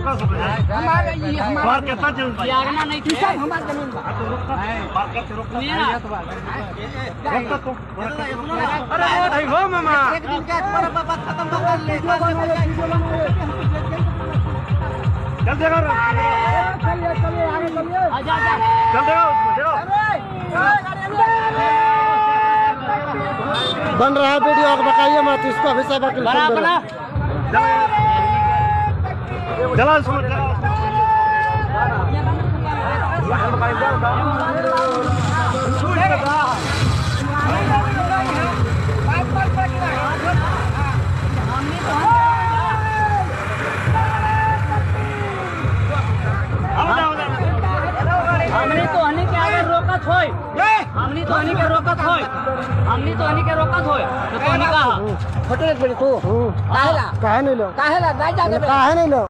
हमारा ये हमारा कितना जमीन यागना नहीं थी सब हमारा जमीन बा अरे भाई हो मामा एक दिन का बड़ा बाबा खत्म कर ले चल देगा चलिए आगे चलिए आजा आजा चल देगा बन रहा है वीडियो आप बताइए मत इसको अभी सब बना बना चला हमनी तो हनी के आगे रोकत होय हमनी तो हनी के रोकत होय हमनी तो हनी के रोकत होय तो हनी कहा होटल एक बजे तू काहेला काहे नहीं लो काहेला नहीं जाने काहे नहीं लो